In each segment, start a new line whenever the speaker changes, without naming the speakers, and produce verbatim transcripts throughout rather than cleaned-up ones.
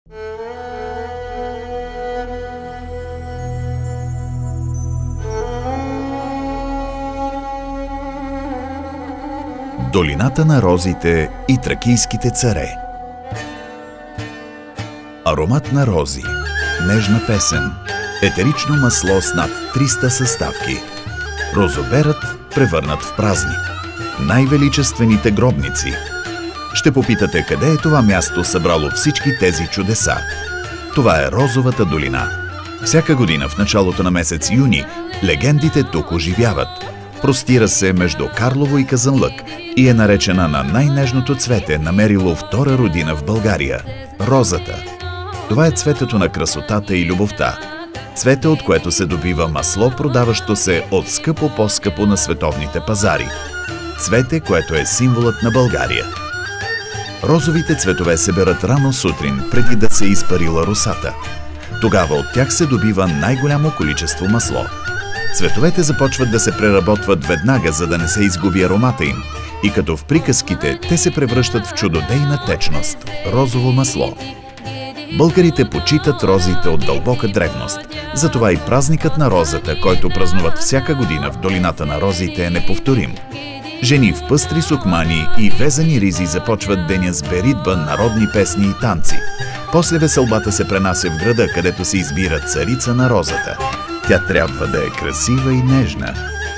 Долината на розите и тракийските царе. Аромат на рози, нежна песен, етерично масло с над триста съставки. Розоберът превърнат в празник. Най-величествените гробници. Ще попитате къде е това място събрало всички тези чудеса. Това е Розовата долина. Всяка година в началото на месец юни легендите тук оживяват. Простира се между Карлово и Казанлък и е наречена на най-нежното цвете, намерило втора родина в България – розата. Това е цветето на красотата и любовта. Цвете, от което се добива масло, продаващо се от скъпо по-скъпо на световните пазари. Цвете, което е символът на България. Розовите цветове се берат рано сутрин, преди да се изпарила росата. Тогава от тях се добива най-голямо количество масло. Цветовете започват да се преработват веднага, за да не се изгуби аромата им. И като в приказките, те се превръщат в чудодейна течност – розово масло. Българите почитат розите от дълбока древност. Затова и празникът на розата, който празнуват всяка година в долината на розите, е неповторим. Жени в пъстри сукмани и везани ризи започват деня с беритба, народни песни и танци. После веселбата се пренася в града, където се избира царица на розата. Тя трябва да е красива и нежна.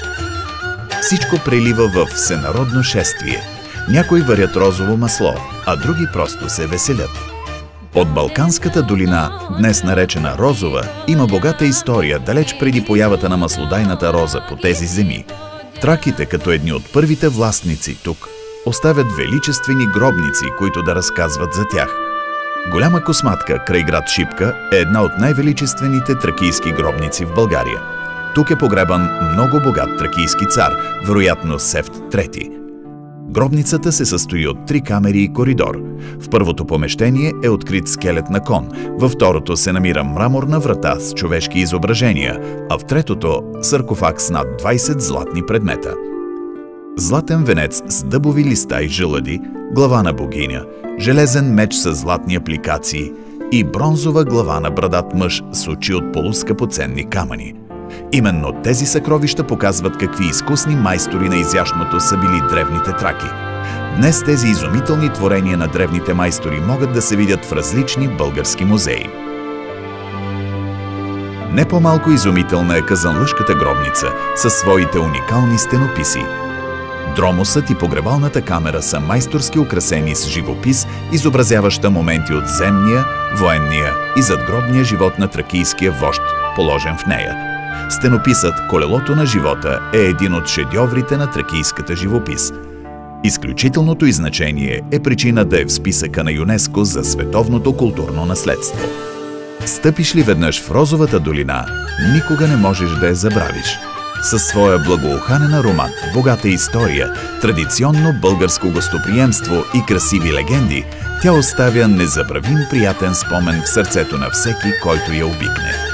Всичко прелива в всенародно шествие. Някои варят розово масло, а други просто се веселят. От Балканската долина, днес наречена Розова, има богата история далеч преди появата на маслодайната роза по тези земи. Траките, като едни от първите властници тук, оставят величествени гробници, които да разказват за тях. Голяма косматка край град Шипка е една от най-величествените тракийски гробници в България. Тук е погребан много богат тракийски цар, вероятно Сефт трети. Гробницата се състои от три камери и коридор. В първото помещение е открит скелет на кон, във второто се намира мраморна врата с човешки изображения, а в третото – саркофаг с над двайсет златни предмета. Златен венец с дъбови листа и жълъди, глава на богиня, железен меч с златни апликации и бронзова глава на брадат мъж с очи от полускъпоценни камъни. Именно тези съкровища показват какви изкусни майстори на изящното са били древните траки. Днес тези изумителни творения на древните майстори могат да се видят в различни български музеи. Не по-малко изумителна е Казанлъшката гробница със своите уникални стенописи. Дромосът и погребалната камера са майсторски украсени с живопис, изобразяваща моменти от земния, военния и задгробния живот на тракийския вожд, положен в нея. Стенописът «Колелото на живота» е един от шедьоврите на тракийската живопис. Изключителното й значение е причина да е в списъка на ЮНЕСКО за световното културно наследство. Стъпиш ли веднъж в Розовата долина, никога не можеш да я забравиш. Със своя благоуханен аромат, богата история, традиционно българско гостоприемство и красиви легенди, тя оставя незабравим приятен спомен в сърцето на всеки, който я обикне.